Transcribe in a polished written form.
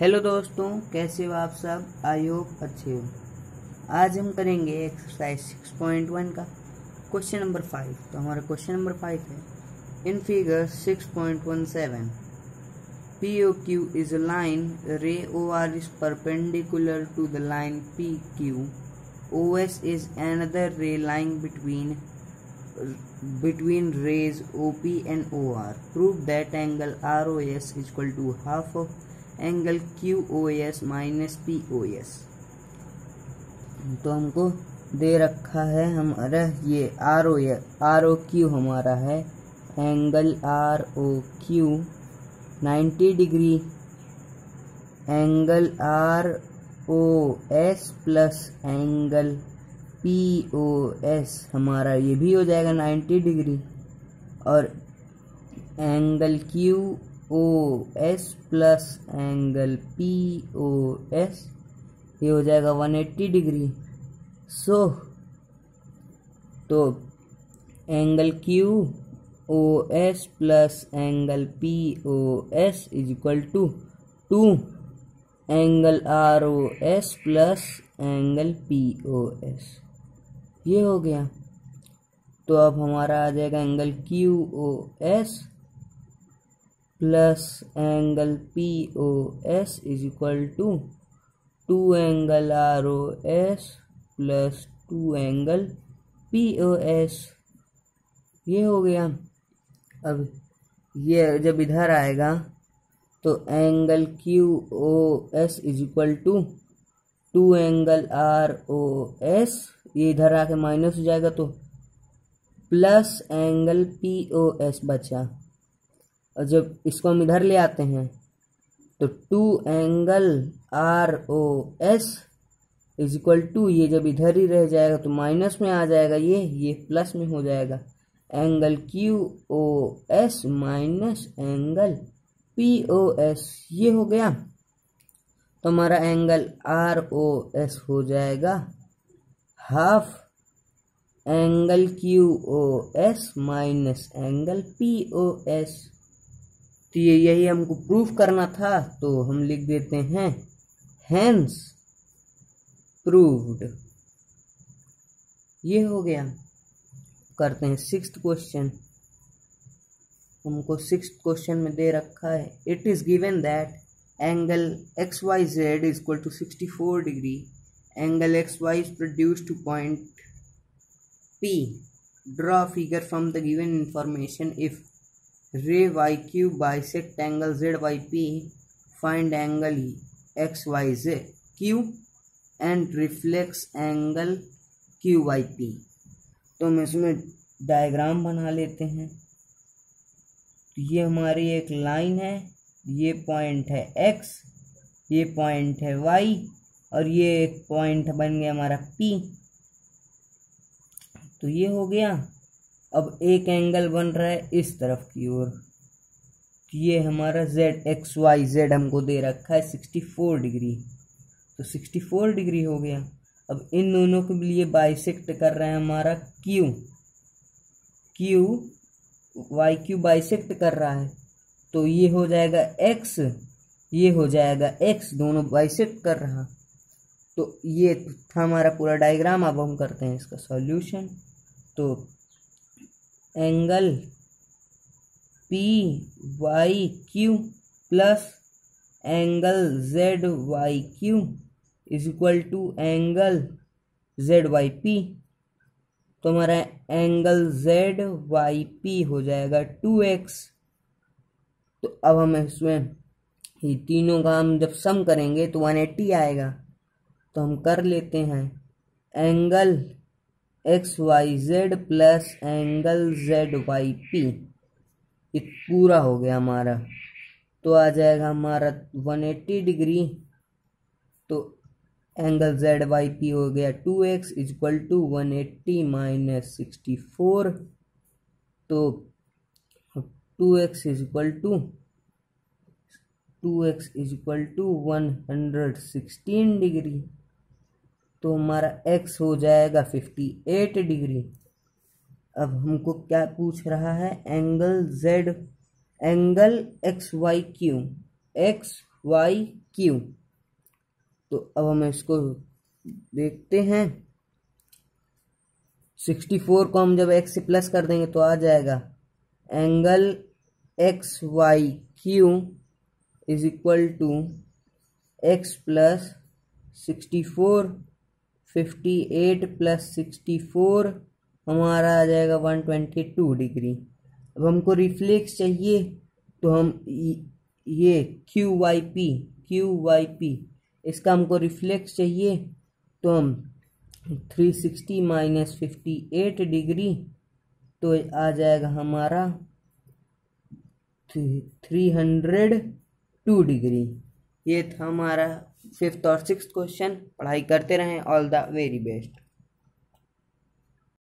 Hello दोस्तों, कैसे हो आप सब। आई होप अच्छे हो। आज हम करेंगे एक्सरसाइज 6.1 का क्वेश्चन नंबर 5। तो हमारा क्वेश्चन नंबर 5 है, in figure 6.17 POQ is a line, ray OR is perpendicular to the line PQ. OS is another ray lying between rays OP and OR. Prove that angle ROS is equal to half of angle QOS minus POS। तो हमको दे रखा है हमारा ये ROQ हमारा है angle ROQ 90 degree, angle ROS plus angle POS हमारा ये भी हो जाएगा 90 डिग्री, और angle QOS plus angle POS ये हो जाएगा 180 डिग्री। तो angle QOS plus angle POS is equal to 2 angle ROS plus angle POS, ये हो गया। तो अब हमारा आ जाएगा angle QOS plus angle POS is equal to 2 angle ROS plus 2 angle POS, ये हो गया। अब ये जब इधर आएगा तो angle QOS is equal to 2 angle ROS, ये इधर आके माइनस हो जाएगा तो प्लस एंगल POS बचा। और जब इसको हम इधर ले आते हैं तो 2 angle ROS is equal to, ये जब इधर ही रह जाएगा तो माइनस में आ जाएगा, ये प्लस में हो जाएगा angle QOS minus angle POS, ये हो गया। तो हमारा एंगल ROS हो जाएगा half angle QOS minus angle POS। तो यही हमको प्रूफ करना था, तो हम लिख देते हैं हेंस प्रूव्ड, ये हो गया। करते हैं 6th क्वेश्चन। हमको 6th क्वेश्चन में दे रखा है, it is given that angle XYZ is equal to 64 degree, angle XY is produced to point P. Draw figure from the given information. If ray YQ bisect angle ZYP, find angle XYQ and reflects angle QYP। तो हम इसमें diagram बना लेते हैं। तो ये हमारी एक लाइन है, ये पॉइंट है X, ये पॉइंट है Y, और ये एक पॉइंट बन गया हमारा P। तो ये हो गया। अब एक एंगल बन रहा है इस तरफ की ओर, ये हमारा XYZ हमको दे रखा है 64 डिग्री, तो 64 डिग्री हो गया। अब इन दोनों के लिए बाइसेक्ट कर रहे हैं हमारा YQ बाइसेक्ट कर रहा है, तो ये हो जाएगा X, ये हो जाएगा X, दोनों बाइसेक्ट कर रहा। तो ये था हमारा पूरा डायग्राम। अब हम करते हैं इसका सॉल्यूशन। तो angle PYQ plus angle ZYQ is equal to angle ZYP। तो हमारा एंगल ZYP हो जाएगा 2x। तो अब हम इसमें ये तीनों का हम जब सम करेंगे तो 180 आएगा। तो हम कर लेते हैं angle XYZ plus angle ZYP, ये पूरा हो गया हमारा। तो आ जाएगा हमारा 180 डिग्री। तो एंगल ZYP हो गया 2x is equal to 180 minus 64। तो 2x is equal to 116 degree. तो हमारा x हो जाएगा 58 डिग्री। अब हमको क्या पूछ रहा है, angle XYQ, x Y Q. तो अब हम इसको देखते हैं। 64 को हम जब x से प्लस कर देंगे तो आ जाएगा angle X Y Q is equal to X plus 64, 58 plus 64 हमारा आ जाएगा 122 डिग्री। अब हमको रिफ्लेक्स चाहिए तो हम ये क्यू वाई पी इसका हमको रिफ्लेक्स चाहिए तो हम 360 माइनस 58 डिग्री तो आ जाएगा हमारा 302 डिग्री। ये था हमारा 5th और 6th क्वेश्चन। पढ़ाई करते रहें। All the very best.